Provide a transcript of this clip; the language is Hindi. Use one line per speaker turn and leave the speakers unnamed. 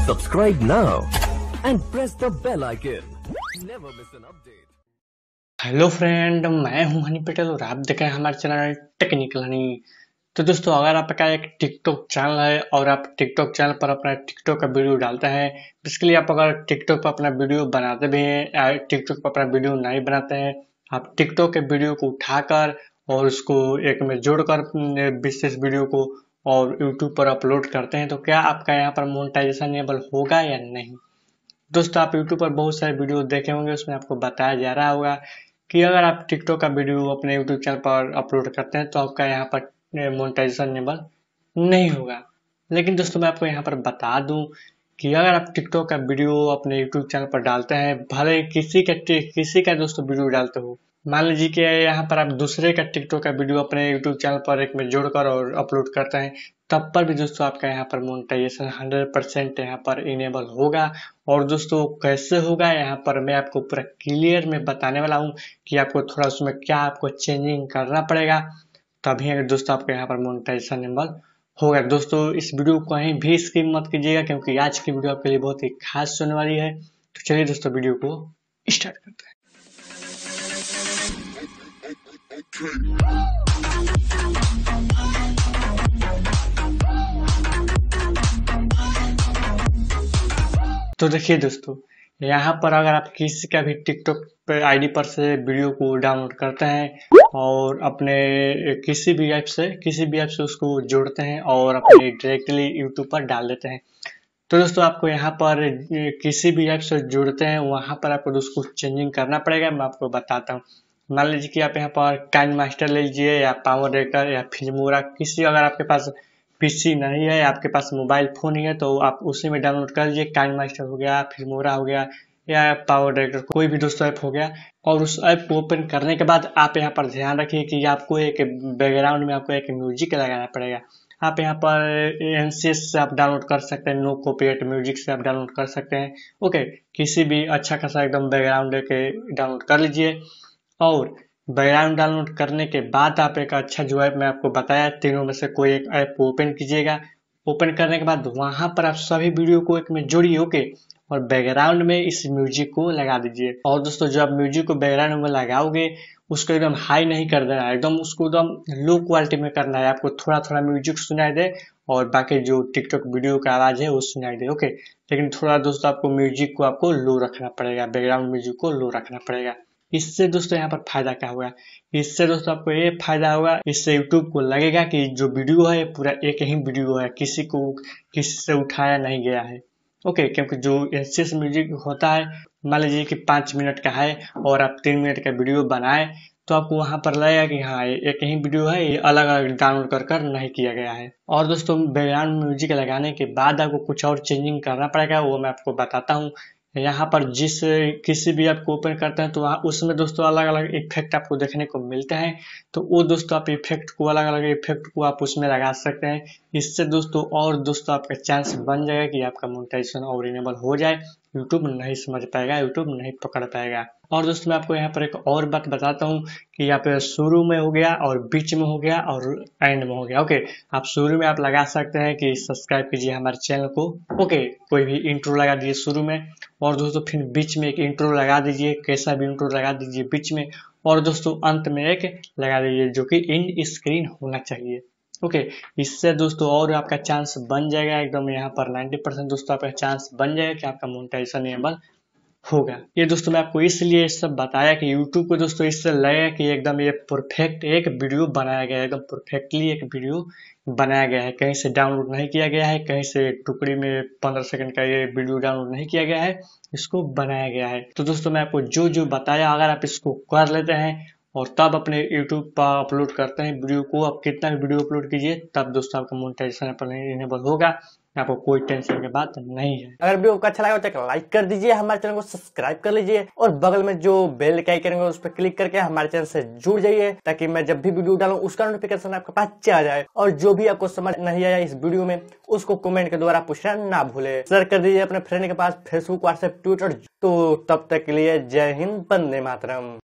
Subscribe now and press the bell icon. Never miss an update.
Hello friend, मैं हूं हनी पटेल और आप देख रहे हैं हमारे चैनल टेक्निकल हनी। तो दोस्तों, अगर आपका एक टिकटॉक चैनल है और आप टिकटॉक चैनल पर अपना टिकटॉक का वीडियो डालते हैं, बेसिकली आप अगर टिकटॉक पर अपना वीडियो बनाते भी हैं या टिकटॉक पर अपना वीडियो नहीं बनाते हैं, आप टिकटॉक के वीडियो को उठाकर और उसको एक में जोड़कर विशेष वीडियो को और यूट्यूब पर अपलोड करते हैं, तो क्या आपका यहाँ पर मोनेटाइजेशन इनेबल होगा या नहीं। दोस्तों, आप यूट्यूब पर बहुत सारे वीडियो देखे होंगे, उसमें आपको बताया जा रहा होगा कि अगर आप टिकटॉक का वीडियो अपने यूट्यूब चैनल पर अपलोड करते हैं तो आपका यहाँ पर मोनेटाइजेशन इनेबल नहीं होगा। लेकिन दोस्तों, मैं आपको यहाँ पर बता दूं कि अगर आप टिकटॉक का वीडियो अपने यूट्यूब चैनल पर डालते हैं, भले किसी का दोस्तों वीडियो डालते हो, मान लीजिए कि यहाँ पर आप दूसरे का टिकटॉक का वीडियो अपने यूट्यूब चैनल पर एक में जोड़कर और अपलोड करते हैं, तब पर भी दोस्तों आपका यहाँ पर मोनेटाइजेशन 100% यहाँ पर इनेबल होगा। और दोस्तों, कैसे होगा यहाँ पर मैं आपको पूरा क्लियर में बताने वाला हूँ कि आपको थोड़ा उसमें क्या आपको चेंजिंग करना पड़ेगा, तभी अगर दोस्तों आपको यहाँ पर मोनेटाइजेशन इनेबल होगा। दोस्तों, इस वीडियो को कहीं भी स्किप मत कीजिएगा, क्योंकि आज की वीडियो आपके लिए बहुत ही खास होने वाली है। तो चलिए दोस्तों, वीडियो को स्टार्ट करते हैं। तो देखिए दोस्तों, यहाँ पर अगर आप किसी का भी टिकटॉक पे आईडी पर से वीडियो को डाउनलोड करते हैं और अपने किसी भी ऐप से उसको जोड़ते हैं और अपने डायरेक्टली यूट्यूब पर डाल देते हैं, तो दोस्तों आपको यहाँ पर किसी भी ऐप से जोड़ते हैं, वहां पर आपको उसको चेंजिंग करना पड़ेगा। मैं आपको बताता हूँ। मान लीजिए कि आप यहाँ पर काइन मास्टर ले लीजिए या पावर डायरेक्टर या फिल्मोरा, अगर आपके पास पीसी नहीं है, आपके पास मोबाइल फोन ही है, तो आप उसी में डाउनलोड कर लीजिए। काइन मास्टर हो गया, फिल्मोरा हो गया या पावर डायरेक्टर, कोई भी दोस्तों ऐप हो गया। और उस ऐप को ओपन करने के बाद आप यहाँ पर ध्यान रखिए कि आपको एक बैकग्राउंड में आपको एक म्यूजिक लगाना पड़ेगा। आप यहाँ पर एनसीएस से आप डाउनलोड कर सकते हैं, नो कॉपीराइट म्यूजिक से आप डाउनलोड कर सकते हैं। ओके, किसी भी अच्छा खासा एकदम बैकग्राउंड के डाउनलोड कर लीजिए। और बैकग्राउंड डाउनलोड करने के बाद आप एक अच्छा जो ऐप मैं आपको बताया, तीनों में से कोई एक ऐप को ओपन कीजिएगा। ओपन करने के बाद वहां पर आप सभी वीडियो को एक में जोड़िए। ओके, और बैकग्राउंड में इस म्यूजिक को लगा दीजिए। और दोस्तों, जब म्यूजिक को बैकग्राउंड में लगाओगे, उसको एकदम हाई नहीं कर देना है, एकदम उसको एकदम लो क्वालिटी में करना है। आपको थोड़ा थोड़ा म्यूजिक सुनाई दे और बाकी जो टिकटॉक वीडियो का आवाज है वो सुनाई दे। ओके, लेकिन थोड़ा दोस्तों आपको म्यूजिक को आपको लो रखना पड़ेगा, बैकग्राउंड म्यूजिक को लो रखना पड़ेगा। इससे दोस्तों यहाँ पर फायदा क्या होगा? इससे दोस्तों आपको ये फायदा होगा, इससे यूट्यूब को लगेगा कि जो वीडियो है पूरा एक ही वीडियो है, किसी से उठाया नहीं गया है। ओके, क्योंकि जो एनसीएस म्यूजिक होता है, मान लीजिए कि 5 मिनट का है और आप 3 मिनट का वीडियो बनाए, तो आपको वहां पर लगेगा कि हाँ, ये एक ही वीडियो है, ये अलग अलग डाउनलोड कर नहीं किया गया है। और दोस्तों, बैकग्राउंड म्यूजिक लगाने के बाद आपको कुछ और चेंजिंग करना पड़ेगा, वो मैं आपको बताता हूँ। यहाँ पर किसी भी ऐप को ओपन करते हैं तो वहाँ उसमें दोस्तों अलग अलग इफेक्ट आपको देखने को मिलते हैं, तो वो दोस्तों आप अलग अलग इफेक्ट को आप उसमें लगा सकते हैं। इससे दोस्तों आपका चांस बन जाएगा कि आपका मोनेटाइजेशन और इनेबल हो जाए। यूट्यूब नहीं समझ पाएगा, यूट्यूब नहीं पकड़ पाएगा। और दोस्तों, मैं आपको यहाँ पर एक और बात बताता हूँ कि यहाँ पे शुरू में हो गया और बीच में हो गया और एंड में हो गया। ओके, आप शुरू में आप लगा सकते हैं कि सब्सक्राइब कीजिए हमारे चैनल को। ओके, कोई भी इंट्रो लगा दीजिए शुरू में, और दोस्तों फिर बीच में एक इंट्रो लगा दीजिए, कैसा भी इंट्रो लगा दीजिए बीच में, और दोस्तों अंत में एक लगा दीजिए जो कि इन स्क्रीन होना चाहिए। ओके, इससे दोस्तों और आपका चांस बन जाएगा एकदम, यहाँ पर 90% दोस्तों आपका चांस बन जाएगा कि आपका मोनेटाइजेशन इनेबल होगा। ये दोस्तों मैं आपको इसलिए सब बताया कि YouTube को दोस्तों इससे लगेगा कि एकदम ये परफेक्ट एक वीडियो बनाया गया है, एकदम परफेक्टली एक वीडियो बनाया गया है, कहीं से डाउनलोड नहीं किया गया है, कहीं से टुकड़ी में 15 सेकंड का ये वीडियो डाउनलोड नहीं किया गया है, इसको बनाया गया है। तो दोस्तों, मैं आपको जो जो बताया, अगर आप इसको कर लेते हैं और तब अपने YouTube पर अपलोड करते हैं वीडियो को, आप कितना भी वीडियो अपलोड कीजिए, तब दोस्तों आपका मोनेटाइजेशन इनेबल होगा। आपको कोई टेंशन की बात नहीं है।
अगर वीडियो को अच्छा लगा तो एक लाइक कर दीजिए, हमारे चैनल को सब्सक्राइब कर लीजिए और बगल में जो बेल का आइकन है उस पर क्लिक करके हमारे चैनल से जुड़ जाइए, ताकि मैं जब भी वीडियो डालूं उसका नोटिफिकेशन आपके पास चला जाए। और जो भी आपको समझ नहीं आया इस वीडियो में, उसको कमेंट के द्वारा पूछना ना भूले। शेयर कर दीजिए अपने फ्रेंड के पास, फेसबुक, व्हाट्सएप, ट्विटर। तो तब तक के लिए जय हिंद, वंदे मातरम।